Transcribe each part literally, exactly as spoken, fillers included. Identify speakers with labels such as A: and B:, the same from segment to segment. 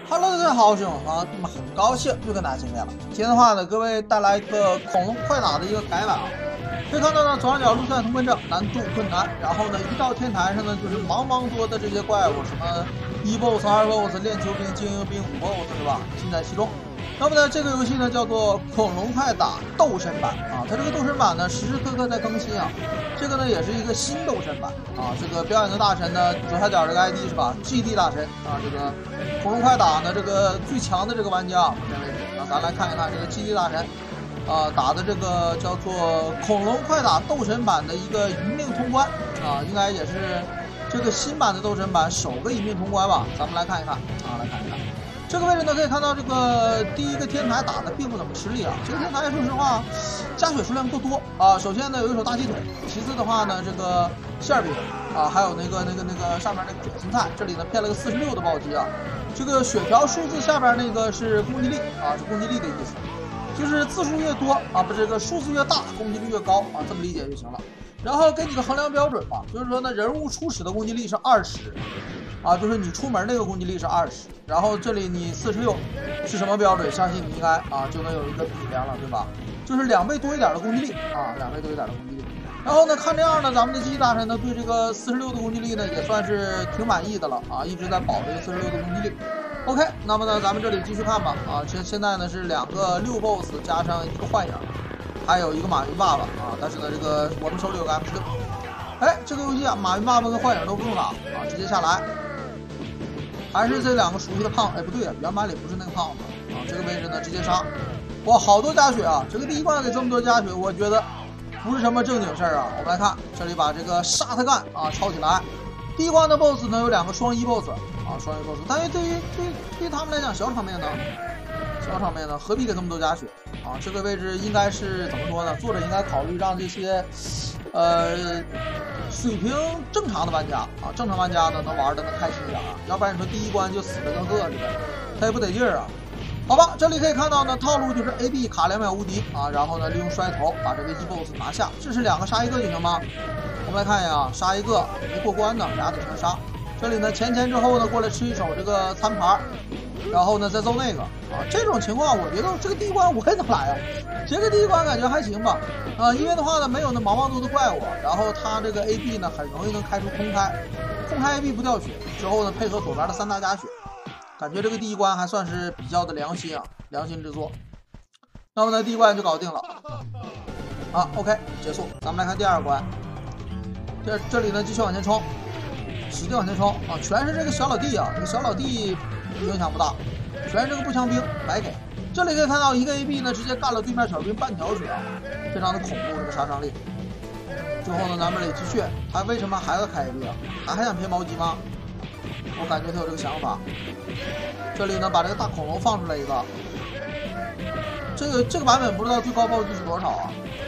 A: Hello， 大家好，我是永恒，那么很高兴又跟大家见面了。今天的话呢，各位带来一个恐龙快打的一个改版啊。可以看到呢，左上角路线通关证难度困难，然后呢，一到天台上呢，就是茫茫多的这些怪物，什么一 boss、二 boss、链球兵、精英兵、五 boss 是吧？尽在其中。那么呢，这个游戏呢叫做恐龙快打斗神版啊，它这个斗神版呢时时刻刻在更新啊。这个呢也是一个新斗神版啊，这个表演的大神呢，左下角这个 I D 是吧 ？G D 大神啊，这个恐龙快打呢这个最强的这个玩家，目前为止，那咱来看一看这个 G D 大神啊打的这个叫做恐龙快打斗神版的一个一命通关啊，应该也是这个新版的斗神版首个一命通关吧？咱们来看一看啊，来看一看。这个位置呢，可以看到这个第一个天台打的并不怎么吃力啊。这个天台说实话，加血数量不多啊。首先呢，有一手大鸡腿，其次的话呢，这个馅饼啊，还有那个那个那个上面那个卷心菜，这里呢骗了个四十六的暴击啊。这个血条数字下边那个是攻击力啊，是攻击力的意思，就是字数越多啊，不是这个数字越大，攻击力越高啊，这么理解就行了。然后给你个衡量标准吧，就是说呢，人物初始的攻击力是二十。啊，就是你出门那个攻击力是二十，然后这里你四十六是什么标准？相信你应该啊就能有一个比量了，对吧？就是两倍多一点的攻击力啊，两倍多一点的攻击力。然后呢，看这样呢，咱们的机器大神呢对这个四十六的攻击力呢也算是挺满意的了啊，一直在保这个四十六的攻击力。OK， 那么呢，咱们这里继续看吧啊，现现在呢是两个六 boss 加上一个幻影，还有一个马云爸爸啊，但是呢这个我们手里有个 M 十六，哎，这个游戏啊，马云爸爸跟幻影都不用打啊，直接下来。还是这两个熟悉的胖，哎，不对啊，原版里不是那个胖子啊。这个位置呢，直接杀，哇，好多加血啊！这个第一关给这么多加血，我觉得不是什么正经事儿啊。我们来看，这里把这个沙特干啊抄起来。第一关的 BOSS 呢有两个双一 BOSS 啊，双一 BOSS， 但是对于对于对于他们来讲，小场面呢，小场面呢，何必给这么多加血啊？这个位置应该是怎么说呢？作者应该考虑让这些，呃。水平正常的玩家啊，正常玩家呢能玩的能开心一点啊，要不然你说第一关就死的跟鹤似的，他也不得劲儿啊。好吧，这里可以看到呢，套路就是 A B 卡两秒无敌啊，然后呢利用摔头把这个一 boss 拿下，这是两个杀一个就行吗？我们来看一下啊，杀一个没过关呢，俩得全杀。这里呢前前之后呢过来吃一手这个餐盘，然后呢再揍那个啊，这种情况我觉得这个第一关我也能来啊，这个第一关感觉还行吧。啊，因为的话呢，没有那茫茫多的怪物，然后它这个 A B 呢很容易能开出空开，空开 A B 不掉血，之后呢配合左边的三大加血，感觉这个第一关还算是比较的良心啊，良心之作。那么呢，第一关就搞定了。啊 ，OK， 结束。咱们来看第二关，这这里呢继续往前冲，使劲往前冲啊，全是这个小老弟啊，这个小老弟影响不大，全是这个步枪兵，白给。这里可以看到一个 A B 呢，直接干了对面小兵半条血啊，非常的恐怖这个杀伤力。最后呢，咱们得继续，他为什么还要开 A B 啊？他还想骗暴击吗？我感觉他有这个想法。这里呢，把这个大恐龙放出来一个，这个这个版本不知道最高暴击是多少啊？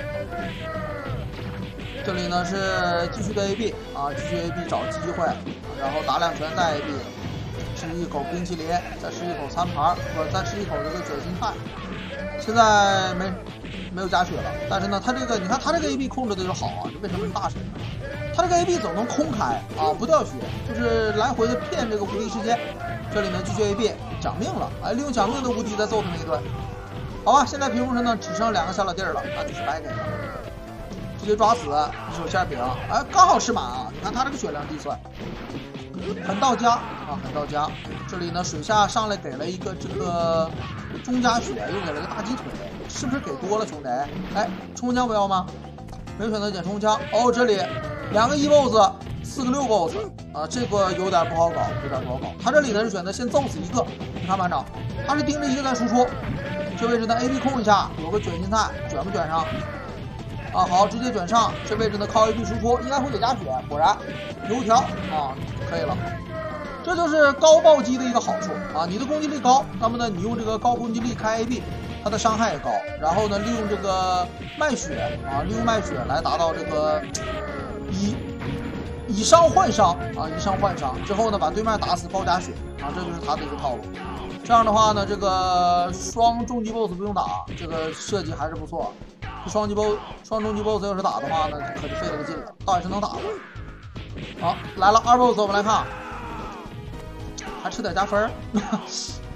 A: 这里呢是继续的 A B 啊，继续 A B 找机会，然后打两拳再 A B。吃一口冰淇淋，再吃一口餐盘，不，再吃一口这个卷心菜。现在没没有加血了，但是呢，他这个你看他这个 A B 控制的就好啊，为什么是大神呢？他这个 A B 总能空开啊，不掉血，就是来回的骗这个无敌时间。这里呢继续 A B 奖命了，哎，利用奖命的无敌再揍他们一顿。好吧，现在屏幕上呢只剩两个小老弟了，那就是白给了，直接抓死一手馅饼，哎，刚好吃满啊！你看他这个血量计算。很到家啊，很到家。这里呢，水下上来给了一个这个中加血，又给了个大鸡腿，是不是给多了，兄弟？哎，冲锋枪不要吗？没有选择捡冲锋枪。哦，这里两个一 boss， 四个六 boss 啊，这个有点不好搞，有点不好搞。他这里呢是选择先揍死一个，你看班长，他是盯着一个在输出。这位置呢 A B 控一下，有个卷心菜，卷不卷上？啊，好，直接卷上。这位置呢靠 A B 输出，应该会给加血，果然油条啊。可以了，这就是高暴击的一个好处啊！你的攻击力高，那么呢，你用这个高攻击力开 A B， 它的伤害也高。然后呢，利用这个卖血啊，利用卖血来达到这个以以伤换伤啊，以伤换伤之后呢，把对面打死包加血啊，这就是他的一个套路。这样的话呢，这个双重击 boss 不用打，这个设计还是不错。双击 boss 双重击 boss 要是打的话呢，可就费了个劲了，倒也是能打的。好，来了二 boss， 我们来看，还吃点加分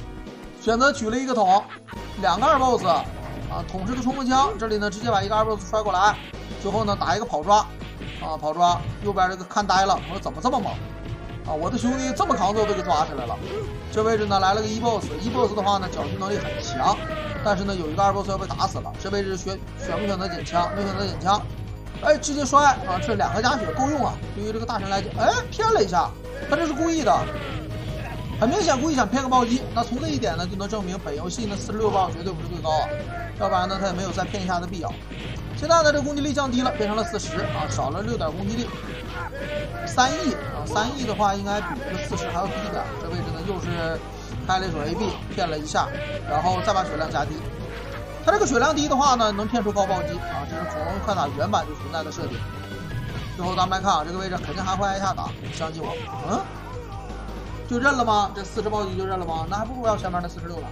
A: 选择取了一个桶，两个二 boss 啊，桶是个冲锋枪，这里呢直接把一个二 boss 摔过来，最后呢打一个跑抓啊，跑抓，右边这个看呆了，我说怎么这么猛啊？我的兄弟这么扛揍都给抓起来了。这位置呢来了个一 boss， 一 boss 的话呢绞击能力很强，但是呢有一个二 boss 要被打死了。这位置选选不选择捡枪？没选择捡枪，哎，直接摔啊！这两个加血够用啊。对于这个大神来讲，哎，骗了一下，他这是故意的。很明显故意想骗个暴击，那从这一点呢就能证明本游戏呢四十六磅绝对不是最高啊，要不然呢他也没有再骗一下的必要。现在呢这攻击力降低了，变成了四十啊，少了六点攻击力。三 E 啊，三 E 的话应该比这个四十还要低一点。这位置呢又是开了一手 A B 骗了一下，然后再把血量加低。他这个血量低的话呢能骗出高暴击啊，这是恐龙快打原版就存在的设定。最后咱们来看啊，这个位置肯定还会挨下打，相信我，嗯。就认了吗？这四十暴击就认了吗？那还不如要前面那四十六呢。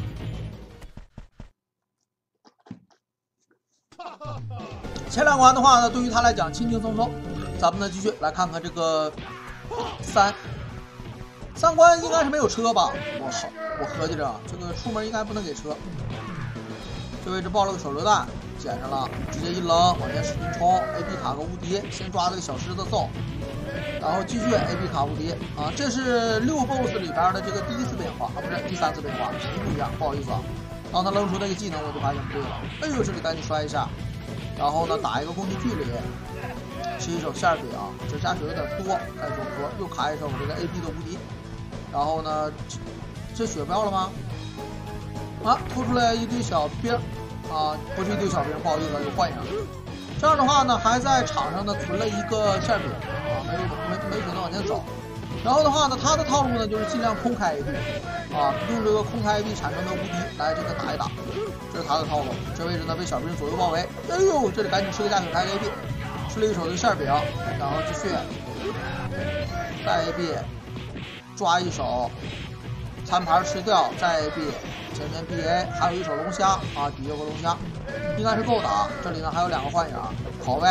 A: 前两关的话呢，对于他来讲轻轻松松。咱们呢继续来看看这个三三关应该是没有车吧？我好，我合计着这个出门应该不能给车。这位置爆了个手榴弹，捡上了，直接一扔，往前使劲冲 ，A B 卡个无敌，先抓这个小狮子揍。然后继续 A B 卡无敌啊，这是六 boss 里边的这个第一次变化啊，不是第三次变化，皮不一样，不好意思啊。当他扔出那个技能，我就发现不对了。哎呦，这里赶紧摔一下，然后呢打一个攻击距离，是一手馅饼，这加血有点多，开始多，又卡一手我这个 A B 的无敌，然后呢这血爆了吗？啊，拖出来一堆小兵啊，不是一堆小兵，不好意思，有幻影。这样的话呢，还在场上呢存了一个馅饼啊，没有没没选择往前走。然后的话呢，他的套路呢就是尽量空开 A B 啊，用这个空开 A B 产生的无敌来这个打一打，这是他的套路。这位置呢被小兵左右包围，哎呦，这里赶紧吃个加血开 A B， 吃了一手的馅饼，然后继续再 A B， 抓一手，餐盘吃掉，再 A B。前面 B A 还有一手龙虾啊，底下有个龙虾，应该是够打。这里呢还有两个幻影，跑位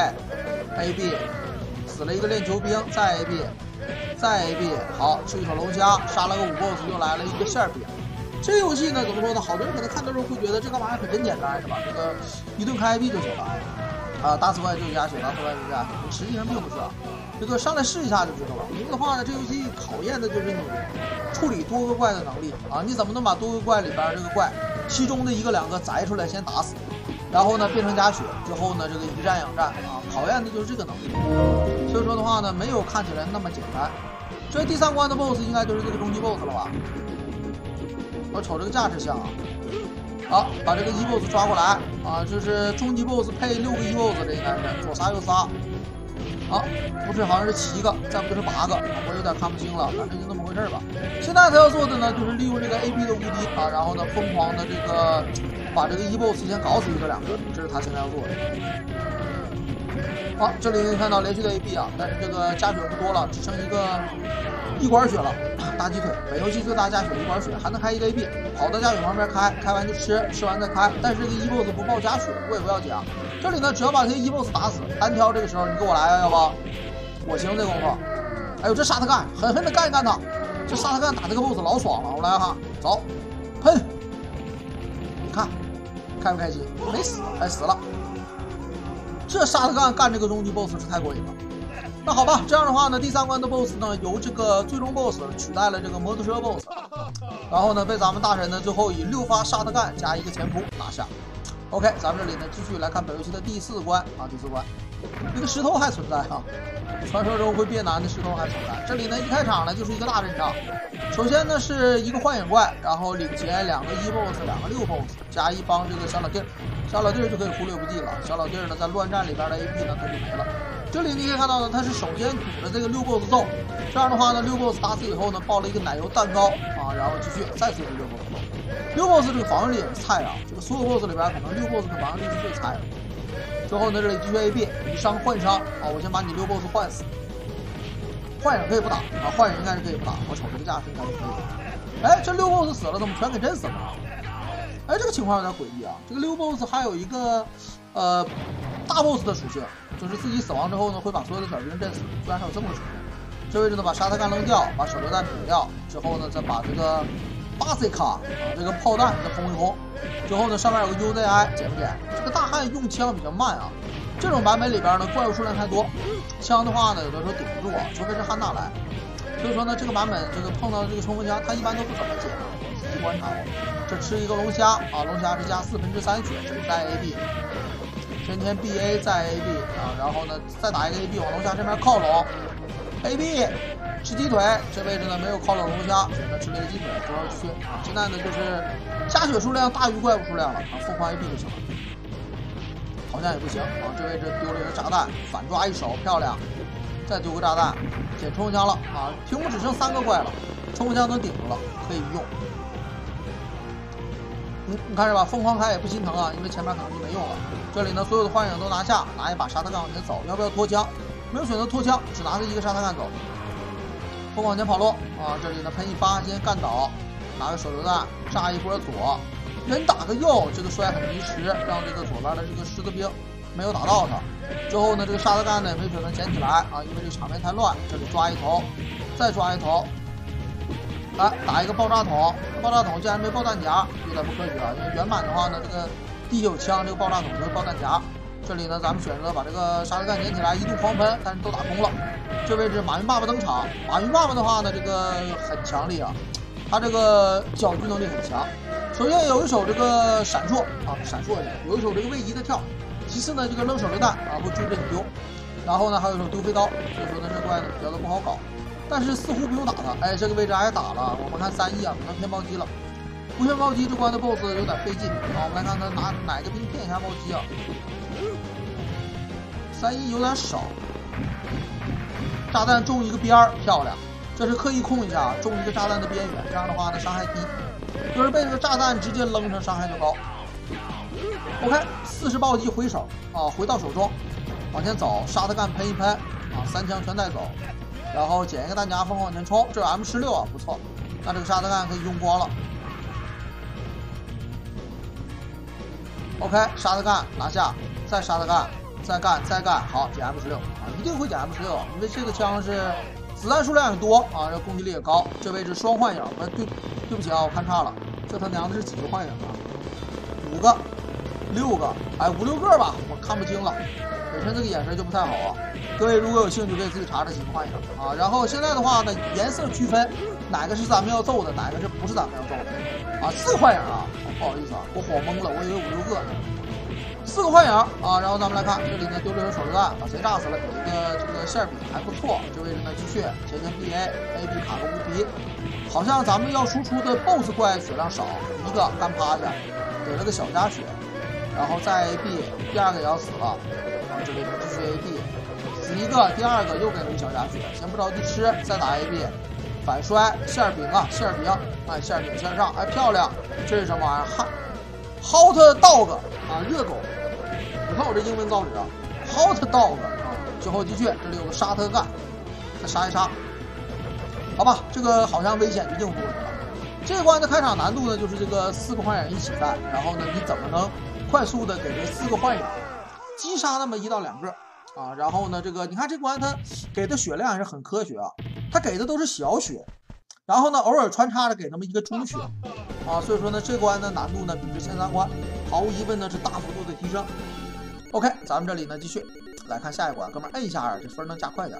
A: A B 死了一个链球兵，再 A B， 再 A B， 好吃一手龙虾，杀了个五 boss， 又来了一个馅饼。这个游戏呢怎么说呢？好多人可能看的时候会觉得这个玩意儿可真简单，是吧？这个一顿开 A B 就行了啊，打死怪就有加血，打死怪就有加血，实际上并不是啊。这个上来试一下就知道了。因为的话呢，这游戏考验的就是你处理多个怪的能力啊！你怎么能把多个怪里边这个怪，其中的一个两个摘出来先打死，然后呢变成加血之后呢，这个以战养战啊，考验的就是这个能力。所以说的话呢，没有看起来那么简单。这第三关的 BOSS 应该就是这个终极 BOSS 了吧？我瞅这个架势像啊。好，把这个一 boss 抓过来啊，就是终极 boss 配六个一 boss， 这应该是左仨右仨。好，不是，好像是七个，再不就是八个，我有点看不清了，反正就那么回事吧。现在他要做的呢，就是利用这个 A B 的无敌啊，然后呢疯狂的这个把这个一 boss 先搞死一个两个，这是他现在要做的。好，这里可以看到连续的 A B 啊，但是这个加血不多了，只剩一个一管血了。大鸡腿，本游戏最大加血一管血，还能开一个 A B， 跑到加血旁边开，开完就吃，吃完再开。但是这个一 boss 不爆加血，我也不要紧啊。这里呢，只要把这个一 boss 打死，单挑这个时候你给我来啊，要不？我行这功夫。哎呦，这沙特干，狠狠的干一干他。这沙特干打这个 boss 老爽了，我来哈，走，喷。你看，开不开心？没死，哎死了。这沙特干干这个终极 boss 是太过瘾了。那好吧，这样的话呢，第三关的 boss 呢，由这个最终 boss 取代了这个摩托车 boss， 然后呢，被咱们大神呢最后以六发沙特干加一个前扑拿下。OK， 咱们这里呢继续来看本游戏的第四关啊，第四关，这个石头还存在啊，传说中会变难的石头还存在。这里呢一开场呢就是一个大阵仗，首先呢是一个幻影怪，然后领衔两个一 boss， 两个六 boss， 加一帮这个小老弟儿，小老弟儿就可以忽略不计了。小老弟儿呢在乱战里边的 A P 呢他就没了。这里你可以看到呢，他是首先堵着这个六 boss 揍，这样的话呢，六 boss 打死以后呢，爆了一个奶油蛋糕啊，然后继续再次是六 boss 揍。六 boss 这个防御力也是菜啊，这个所有 boss 里边可能六 boss 的防御力是最菜的。之后呢，这里继续 A B 以伤换伤啊，我先把你六 boss 换死。幻影可以不打啊，幻影应该是可以不打，我瞅这个架势应该是可以。哎，这六 boss 死了，怎么全给震死了？哎，这个情况有点诡异啊。这个六 boss 还有一个呃大 boss 的属性。就是自己死亡之后呢，会把所有的小兵震死，居然还有这么个属性。这位置呢，把沙特干扔掉，把手榴弹撇掉之后呢，再把这个巴塞卡啊，这个炮弹再轰一轰。之后呢，上面有个 U Z I， 捡不捡？这个大汉用枪比较慢啊。这种版本里边呢，怪物数量太多，枪的话呢，有的时候顶不住啊，除非是汉娜来。所以说呢，这个版本这个碰到这个冲锋枪，它一般都不怎么捡啊。我仔细观察过，这吃一个龙虾啊，龙虾是加四分之三血，这是带 A B。天天 B A 再 A B 啊，然后呢再打一个 A B 往龙虾这边靠拢 ，A B 吃鸡腿，这位置呢没有靠拢龙虾，选择吃了一个鸡腿，主要去啊。现在呢就是加血数量大于怪物数量了啊，疯狂 A B 就行了。好像也不行啊，这位置丢了一个炸弹，反抓一手漂亮，再丢个炸弹，捡冲锋枪了啊，屏幕只剩三个怪了，冲锋枪能顶住了，可以用。你你看着吧，疯狂开也不心疼啊，因为前面可能就没用了。这里呢，所有的幻影都拿下，拿一把沙特干往前走。要不要拖枪？没有选择拖枪，只拿着一个沙特干走。疯狂往前跑路啊！这里呢，喷一发先干倒，拿个手榴弹炸一波左，人打个右，这个摔很及时，让这个左边的这个狮子兵没有打到他。之后呢，这个沙特干呢没准能捡起来啊，因为这个场面太乱。这里抓一头，再抓一头。来打一个爆炸筒，爆炸筒竟然没爆弹夹，有点不科学啊！因为原版的话呢，这个第九枪这个爆炸筒就会爆弹夹。这里呢，咱们选择把这个沙特干捡起来，一度狂喷，但是都打空了。这位置马云爸爸登场，马云爸爸的话呢，这个很强力啊，他这个搅局能力很强。首先有一手这个闪烁啊，闪烁一下，有一手这个位移的跳。其次呢，这个扔手榴弹啊，会追着你丢。然后呢，还有一手丢飞刀，所以说呢，这怪呢比较的不好搞。但是似乎不用打他，哎，这个位置挨打了。我们看三亿啊，可能骗暴击了。不骗暴击这关的 boss 有点费劲啊。我们来看他拿哪个兵骗一下暴击啊？三亿有点少。炸弹中一个边儿，漂亮。这是刻意控一下，中一个炸弹的边缘，这样的话呢伤害低。就是被这个炸弹直接扔上，伤害就高。OK， 四十暴击回手啊，回到手中，往前走，沙特干喷一喷啊，三枪全带走。然后捡一个弹夹，疯狂往前冲，这 M 十六啊，不错。那这个沙特干可以用光了。OK， 沙特干拿下，再沙特干，再干，再干，好，捡 M 十六啊，一定会捡 M 十六，因为这个枪是子弹数量也多啊，这攻击力也高。这位置双幻影，呃，对，对不起啊，我看差了，这他娘的是几个幻影啊？五个，六个，哎，五六个吧，我看不清了。本身这个眼神就不太好啊。各位如果有兴趣，可以自己查查几个幻影啊。然后现在的话呢，颜色区分，哪个是咱们要揍的，哪个是不是咱们要揍的啊？四个幻影啊，不好意思啊，我晃懵了，我以为五六个呢。四个幻影啊，然后咱们来看这里呢，丢了一手手榴弹，把谁炸死了？有一个这个馅饼还不错。这位置呢，继续前前 B A A B 卡个无敌，好像咱们要输出的 B O S S 怪血量少，一个干趴下，给了个小加血，然后再 A B， 第二个也要死了。这里继续 A B， 死一个，第二个又给了一小加血，先不着急吃，再打 A B， 反摔馅饼啊，馅饼，哎，馅饼馅上，哎，漂亮，这是什么玩意儿？汉 Hot Dog 啊，热狗，你看我这英文造纸啊 ，Hot Dog 啊，之后继续，这里有个沙特干，再杀一杀，好吧，这个好像危险就应付过去了。这关的开场难度呢，就是这个四个幻影一起在，然后呢，你怎么能快速的给这四个幻影击杀那么一到两个啊？然后呢，这个你看这关它给的血量还是很科学啊，它给的都是小血，然后呢偶尔穿插着给那么一个中血啊，所以说呢这关的难度呢比之前三关毫无疑问呢是大幅度的提升。OK， 咱们这里呢继续来看下一关，哥们儿摁一下二，这分能加快点。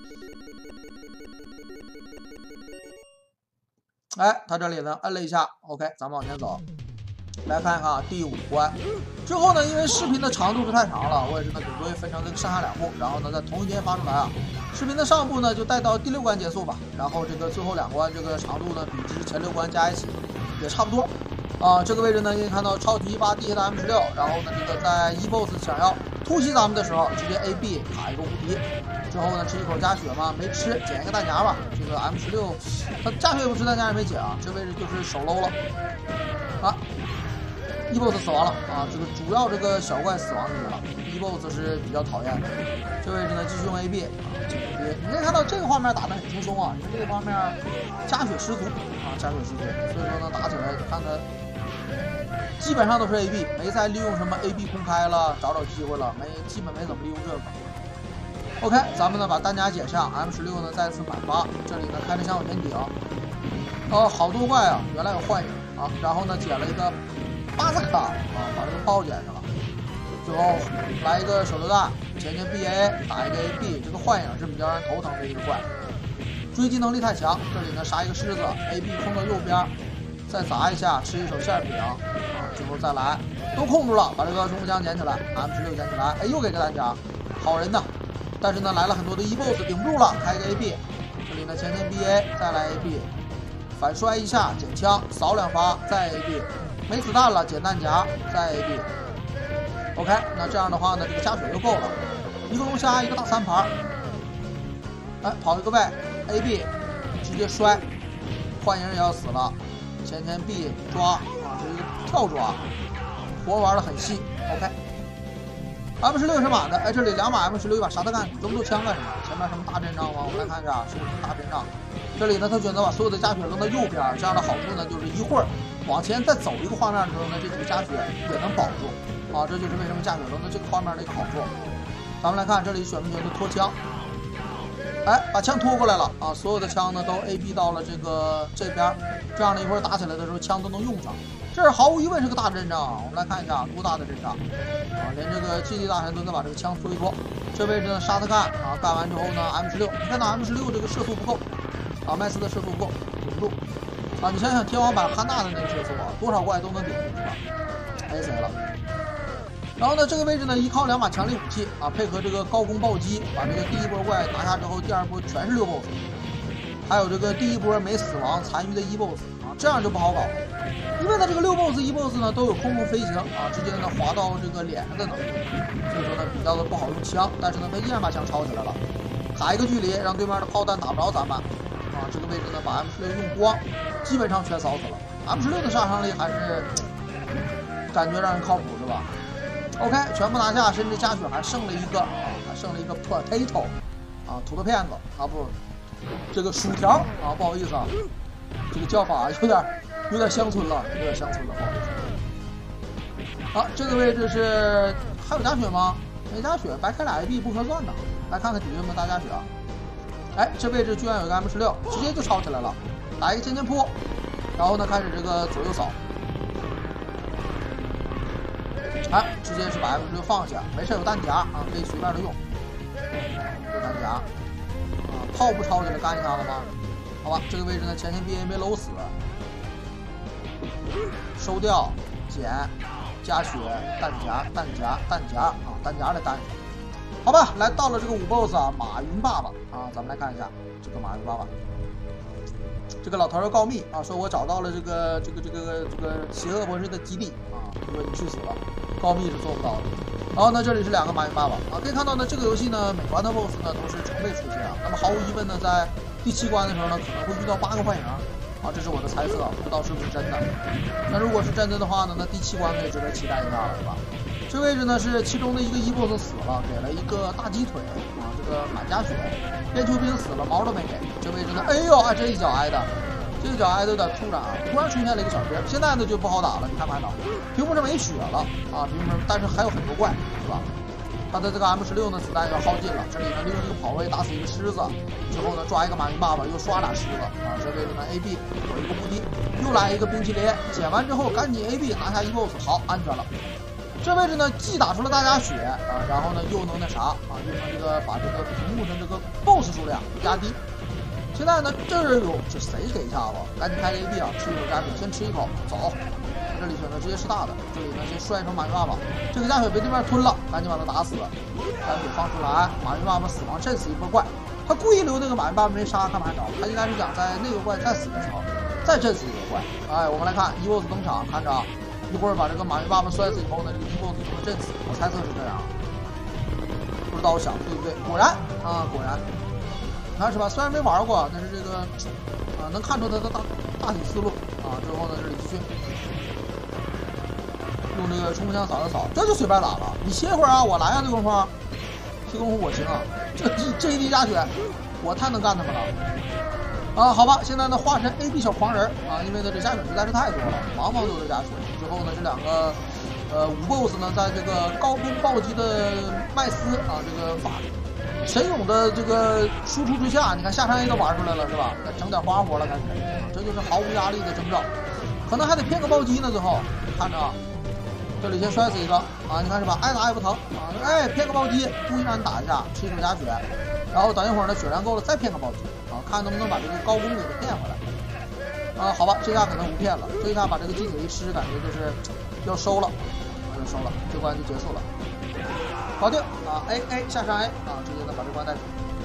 A: 哎，他这里呢摁了一下 ，OK， 咱们往前走。来看一看啊，第五关之后呢，因为视频的长度是太长了，我也是呢给各位分成这个上下两部，然后呢在同一天发出来啊。视频的上部呢就带到第六关结束吧，然后这个最后两关这个长度呢比之前六关加一起也差不多啊。这个位置呢可以看到超级一八 D 的 M 十六，然后呢这个在一 boss 想要突袭咱们的时候，直接 A B 卡一个无敌，之后呢吃一口加血嘛，没吃，捡一个弹夹吧。这个 M 十六它加血不吃，弹夹也没捡啊，这位置就是手搂了啊。E boss 死亡了啊！这个主要这个小怪死亡就行了 ，E boss 是比较讨厌的。这位置呢继续用 A B 啊，这个 A B， 你可以看到这个画面打得很轻松啊，因为这个方面加血十足啊，加血十足，所以说呢打起来看看基本上都是 A B， 没再利用什么 A B 公开了找找机会了，没基本没怎么利用这个。OK， 咱们呢把弹夹捡上 ，M 十六呢再次满发，这里呢开着枪往前顶。 哦，好多怪啊！原来有幻影啊，然后呢捡了一个巴萨卡啊，把这个炮捡上了。最后来一个手榴弹，前前 B A 打一个 A B， 这个幻影是比较让人头疼的一个怪，追击能力太强。这里呢杀一个狮子 ，A B 控到右边，再砸一下，吃一手馅饼啊，最后再来，都控住了，把这个冲锋枪捡起来 ，M 十六捡起来，哎，又给个弹夹，好人呐！但是呢来了很多的 E boss 顶不住了，开个 A B， 这里呢前前 B A 再来 A B。反摔一下，捡枪，扫两发，再 A B， 没子弹了，捡弹夹，再 A B。OK， 那这样的话呢，这个加血就够了。一个龙虾，一个大三盘。哎，跑一个位 ，A B， 直接摔，幻影也要死了。前前 B 抓啊，这是一个跳抓，活玩的很细。OK。M 十六是满的，哎，这里两把 M 十六，一把沙特干，你这么多枪干什么？前面什么大阵仗吗？我们来看一下，是不是大阵仗？这里呢，他选择把所有的加血扔到右边，这样的好处呢，就是一会儿往前再走一个画面的时候呢，这几个加血也能保住啊，这就是为什么加血扔到这个画面的一个好处。咱们来看这里选不选择拖枪？哎，把枪拖过来了啊，所有的枪呢都 A B 到了这个这边，这样呢一会儿打起来的时候枪都能用上。这是毫无疑问是个大阵仗啊！我们来看一下多大的阵仗啊！连这个基地大神都在把这个枪拖一拖。这位置呢沙特干啊，干完之后呢 M 十六，你看到 M 十六这个射速不够。啊，麦斯的射速不够，顶不住啊！你想想天王版汉娜的那个射速啊，多少怪都能顶住是吧？挨谁了？然后呢，这个位置呢，依靠两把强力武器啊，配合这个高攻暴击，把这个第一波怪拿下之后，第二波全是六 boss， 还有这个第一波没死亡残余的一 boss 啊，这样就不好搞了。因为呢，这个六 boss 一 boss 呢都有空中飞行啊，直接呢滑到这个脸上的能力，所以说呢比较的不好用枪，但是呢他依然把枪抄起来了，卡一个距离，让对面的炮弹打不着咱们。啊，这个位置呢，把 M 十六用光，基本上全扫死了。M 十六的杀伤力还是感觉让人靠谱是吧 ？OK， 全部拿下，甚至加血还剩了一个啊，还剩了一个 potato 啊，土豆片子啊，不，这个薯条啊，不好意思啊，这个叫法有点有点乡村了，有点乡村了，不好意思。好，这个位置是还有加血吗？没加血，白开俩 A B 不合算的。来看看底下有没有大加血啊？哎，这位置居然有个 M 十六，直接就抄起来了，打一个尖尖扑，然后呢开始这个左右扫，哎，直接是把 M 十六放下，没事有弹夹啊，可以随便的用，有弹夹啊，炮不抄起来干一下子吗？好吧，这个位置呢前线 B A 没搂死，收掉，捡，加血，弹夹，弹夹，弹夹啊，弹夹的弹。好吧，来到了这个五 boss 啊，马云爸爸啊，咱们来看一下这个马云爸爸。这个老头要告密啊，说我找到了这个这个这个这个邪恶博士的基地啊，说你去死了，告密是做不到的。然后呢，这里是两个马云爸爸啊，可以看到呢，这个游戏呢，每关的 boss 呢都是成倍出现啊。那么毫无疑问呢，在第七关的时候呢，可能会遇到八个幻影啊，这是我的猜测，不知道是不是真的。那如果是真的的话呢，那第七关可以值得期待一下了，是吧？这位置呢是其中的一个一 boss 死了，给了一个大鸡腿啊，这个满加血。边球兵死了，毛都没给。这位置呢，哎呦啊，这一脚挨的，这一脚挨的有点突然啊，突然出现了一个小兵，现在呢就不好打了。你看没看到？屏幕上没血了啊，屏幕上但是还有很多怪，是吧？他的这个 M 十六呢子弹要耗尽了，这里呢利用一个跑位打死一个狮子，之后呢抓一个马云爸爸，又刷俩狮子啊，这位置呢 A B 有一个目的，又来一个冰淇淋，捡完之后赶紧 A B 拿下一 boss， 好，安全了。这位置呢，既打出了大家血啊，然后呢又能那啥啊，又能这个把这个屏幕上这个 boss 数量压低。现在呢，这儿有这谁给一下子？赶紧开个 A B 啊，吃一口加血，先吃一口，走。这里选择直接吃大的，这里呢先摔成马云爸爸，这个加血被对面吞了，赶紧把他打死。加血放出来，马云爸爸死亡震死一波怪，他故意留那个马云爸爸没杀，干嘛着？他应该是想在那个怪再死的时候再震死一个怪。哎，我们来看一 boss 登场，看着啊。一会儿把这个马云爸爸摔死以后呢，这个一 boss 就会震死，我猜测是这样，不知道我想对不对？果然啊，果然，你看是吧？虽然没玩过，但是这个啊能看出他的大大体思路啊。之后呢，这里继续用这个冲锋枪扫一扫，这就随便打了。你歇会儿啊，我来啊，这功夫，这功夫我行啊，这这一滴加血，我太能干他们了。啊，好吧，现在呢化身 A B 小狂人啊，因为呢这加血实在是太多了，茫茫都是加血。之后呢这两个呃五 boss 呢在这个高攻暴击的麦斯啊这个法神勇的这个输出之下，你看下山 A 都玩出来了是吧？整点花活了开始。 这就是毫无压力的征兆，可能还得骗个暴击呢。最后看着啊，这里先摔死一个啊，你看是吧？挨打也不疼啊，哎，骗个暴击，故意让你打一下，吃一手加血，然后等一会儿呢血量够了再骗个暴击啊，看能不能把这个高攻给他骗回来。啊，好吧，这下可能不骗了，这一下把这个鸡腿一吃，感觉就是要收了，啊，要收了，这关就结束了，搞定啊 ！A A 下上 A 啊，直接的把这关带走。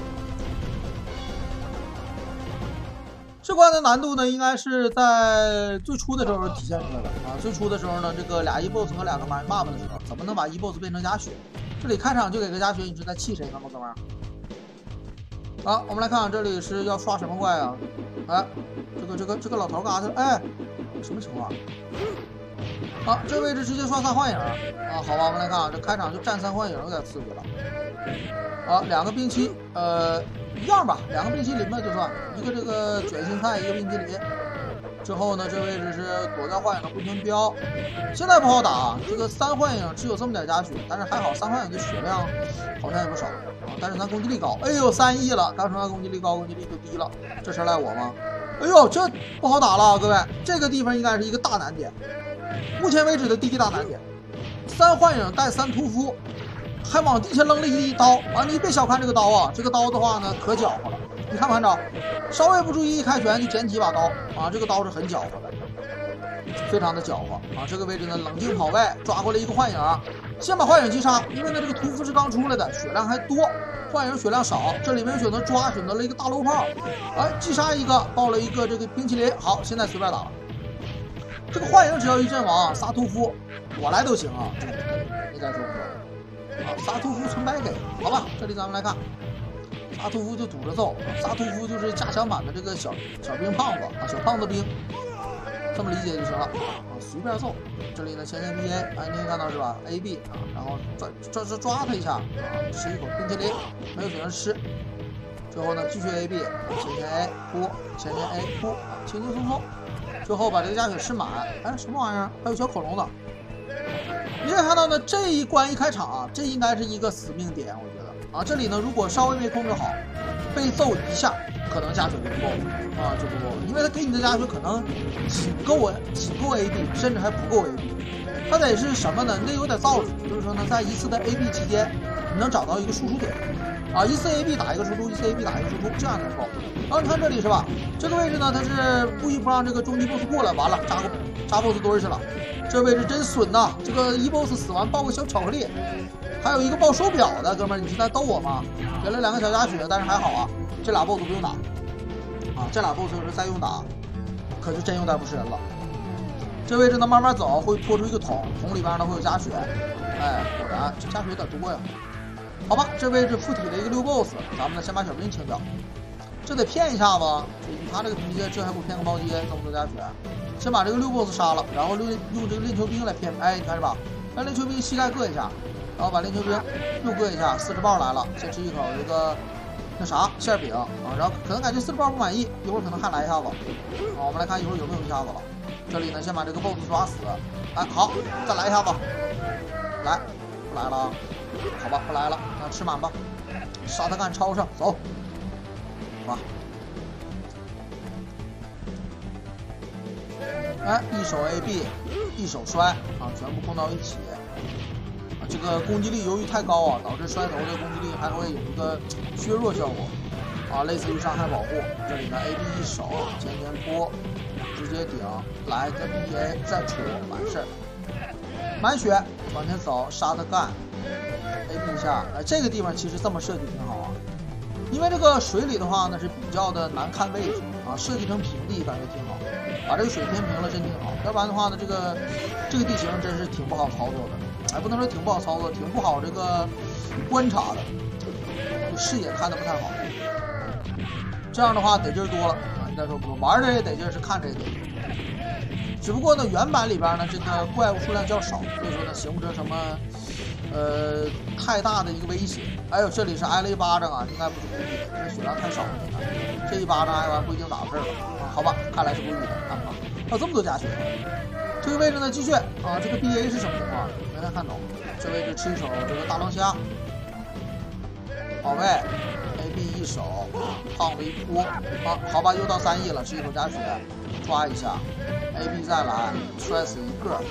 A: 这关的难度呢，应该是在最初的时候体现出来的啊。最初的时候呢，这个俩 E boss 和两个马妈妈的时候，怎么能把 E boss 变成加血？这里开场就给个加血，你是在气谁呢吗，哥们儿？好，我们来看看这里是要刷什么怪啊？哎，这个这个这个老头干啥去了？哎，什么情况？好，这位置直接刷仨幻影啊！好吧，我们来看啊，这开场就战三幻影有点刺激了。好，两个兵器，呃，一样吧，两个冰淇淋吧就算，一个这个卷心菜，一个冰淇淋。之后呢，这位置是躲掉幻影的回旋镖，现在不好打，这个三幻影只有这么点加血，但是还好三幻影的血量好像也不少啊，但是咱攻击力高，哎呦三亿了，刚说完攻击力高，攻击力就低了，这事赖我吗？哎呦，这不好打了，各位，这个地方应该是一个大难点，目前为止的第一大难点，三幻影带三屠夫，还往地下扔了一刀啊！你别小看这个刀啊，这个刀的话呢可搅和了，你看没看着？稍微不注意一开拳就捡几把刀啊，这个刀是很搅和的，非常的搅和啊！这个位置呢冷静跑位，抓过来一个幻影，先把幻影击杀，因为呢这个屠夫是刚出来的，血量还多，幻影血量少，这里面选择抓，选择了一个大楼炮，哎，击杀一个，爆了一个这个冰淇淋，好，现在随便打了。这个幻影只要一阵亡，仨屠夫我来都行啊，你再说不说？啊，仨屠夫纯白给，好吧，这里咱们来看。仨屠夫就堵着揍，仨屠夫就是加强版的这个小小兵胖子啊，小胖子兵，这么理解就行了啊，随便揍。这里呢，前线 B A， 哎，你可以看到是吧 ？A B 啊，然后抓抓抓抓他一下啊，吃一口冰淇淋，没有选择吃。最后呢，继续 A B， 前线 A 扑，前线 A 扑，轻轻松松。最后把这个加血吃满，哎，什么玩意儿？还有小恐龙呢。你可以看到呢，这一关一开场啊，这应该是一个死命点，我觉得。啊，这里呢，如果稍微没控制好，被揍一下，可能加血就不够啊，就不够了，因为他给你的加血可能仅够啊，仅够 A B， 甚至还不够 A B。他得是什么呢？你得有点造纸，就是说呢，在一次的 A B 期间，你能找到一个输出点啊，一次 A B 打一个输出，一次 A B 打一个输出，这样才够。然后你看这里是吧？这个位置呢，他是故意不让这个终极 boss 过来，完了扎个扎 boss 堆去了。这位置真损呐！这个一 boss 死完爆个小巧克力。还有一个爆手表的哥们儿，你是在逗我吗？给了两个小加血，但是还好啊，这俩 boss 不用打啊，这俩 boss 要是再用打，可就真有点不是人了。这位置呢，慢慢走会拖出一个桶，桶里边呢会有加血，哎，果然这加血有点多呀。好吧，这位置附体了一个六 boss， 咱们呢先把小兵清掉，这得骗一下子，以他这个脾气，这还不骗个暴击，这么多加血，先把这个六 boss 杀了，然后用用这个链球兵来骗，哎，你看是吧？让链球兵膝盖硌一下。然后把链球兵又硌一下，四十豹来了，先吃一口这个那啥馅饼啊，然后可能感觉四十豹不满意，一会儿可能还来一下子。好，我们来看一会儿有没有一下子了。这里呢，先把这个 boss 抓死。哎，好，再来一下子。来，不来了，好吧，不来了，那吃满吧。杀他干超上，走。好吧。哎，一手 A B， 一手摔啊，全部碰到一起。这个攻击力由于太高啊，导致摔头的攻击力还会有一个削弱效果啊，类似于伤害保护。这里呢 ，A B 一手前前扑，直接顶，来个 B A 再戳，完事儿。满血往前走，杀他干 ，A B 一下，哎，这个地方其实这么设计挺好啊，因为这个水里的话呢是比较的难看位置啊，设计成平地感觉挺好，把这个水填平了真挺好，要不然的话呢，这个这个地形真是挺不好操作的。哎，不能说挺不好操作，挺不好这个观察的，视野看的不太好。这样的话得劲儿多了啊！你再说不玩的也得劲儿，是看这个。只不过呢，原版里边呢，这个怪物数量较少，所以说呢，形不成什么呃太大的一个威胁。哎呦，这里是挨了一巴掌啊，应该不是故意的，因为血量太少了。这一巴掌挨完不一定打到这儿了啊！好吧，看来是故意的，看吧，还有这么多加血。这个位置呢，继续啊，这个 B A 是什么情况？没太看懂。这位置吃一手这个大龙虾，保卫 A B 一手，胖子一扑，啊，好吧，又到三亿了，吃一口加血，抓一下 ，A B 再来，摔死一个，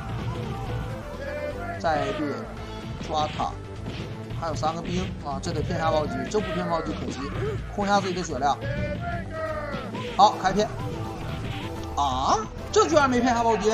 A: 再 A B 抓他，还有三个兵啊，这得骗下暴击，这不骗暴击可惜，控下自己的血量。好，开片。啊，这居然没骗下暴击，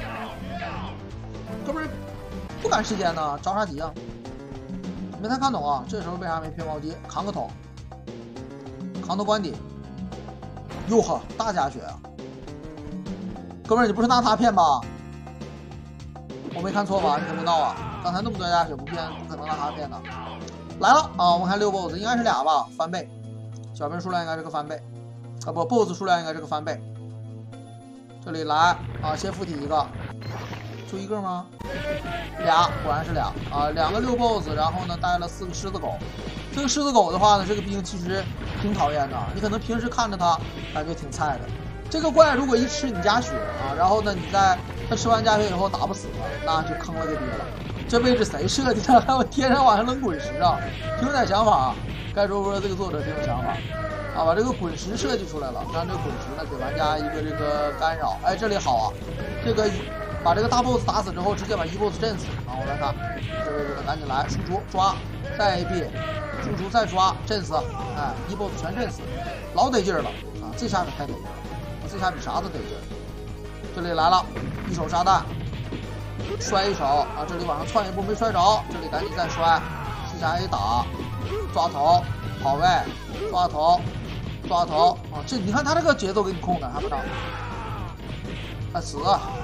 A: 哥们儿不赶时间呢，着啥急啊？没太看懂啊，这时候为啥没骗暴击？扛个头，扛头关底，哟呵，大加血啊！哥们儿，你不是拿他骗吧？我没看错吧？你怎么闹啊？刚才那么多加血不骗，不可能拿他骗的。来了啊！我们看六 boss， 应该是俩吧？翻倍，小兵数量应该是个翻倍，啊不 ，boss 数量应该是个翻倍。这里来啊，先附体一个，就一个吗？俩，果然是俩啊，两个六 boss， 然后呢带了四个狮子狗。这个狮子狗的话呢，这个兵其实挺讨厌的，你可能平时看着它感觉挺菜的。这个怪如果一吃你加血啊，然后呢你在它吃完加血以后打不死了，那就坑了个爹了。这位置谁设计的？还有天上晚上扔滚石啊，挺有点想法。该说说这个作者挺有想法啊，把这个滚石设计出来了，让这个滚石呢给玩家一个这个干扰。哎，这里好啊，这个把这个大 boss 打死之后，直接把一 boss 震死啊！我来看这位置呢，赶紧来输出抓，再 A B， 输出再抓震死，哎，一 boss 全震死，老得劲儿了啊！这下可太得劲了，这下比啥都得劲儿。这里来了，一手炸弹。摔一手啊！这里往上窜一步没摔着，这里赶紧再摔，四下 A 打，抓头，跑位，抓头，抓头啊！这你看他这个节奏给你控的，还不着？哎，死，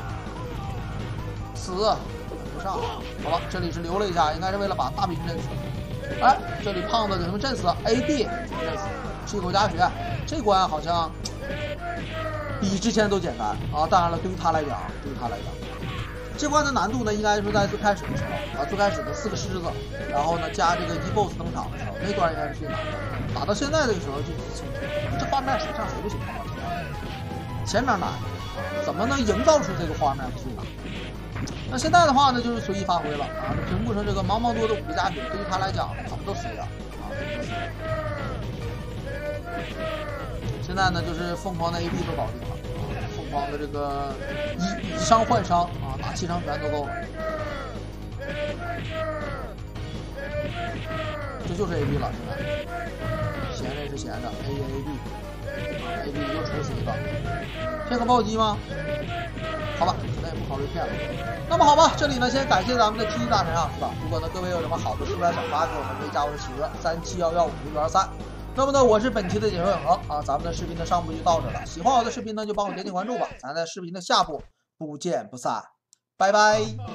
A: 死，不上，好了，这里是留了一下，应该是为了把大兵震死。哎，这里胖子给他们震死 ，A B 震死，吃一口加血，这关好像比之前都简单啊！当然了，对于他来讲，对于他来讲。这关的难度呢，应该是在最开始的时候啊，最开始的四个狮子，然后呢加这个一 boss 登场的时候，那段应该是最难的。打到现在这个时候就这画面谁上谁不行啊？前面难，怎么能营造出这个画面是最难？那现在的话呢，就是随意发挥了啊。这屏幕上这个茫茫多的五个加血，对于他来讲怎么都随啊啊！现在呢，就是疯狂的 A B 都搞定了。疯狂的这个以以伤换伤啊，打七伤拳都够了。这就是 A B 了，现在闲着也是闲着 ，A A A B，A B 又出死一个，骗个暴击吗？好吧，那也不考虑骗了。那么好吧，这里呢先感谢咱们的 T 一大神啊，是吧？如果呢各位有什么好的书来转发给我们，可以加我的企鹅三七幺幺五六二三。那么呢，我是本期的解说永恒啊，咱们的视频的上部就到这了。喜欢我的视频呢，就帮我点点关注吧，咱在视频的下部不见不散，拜拜。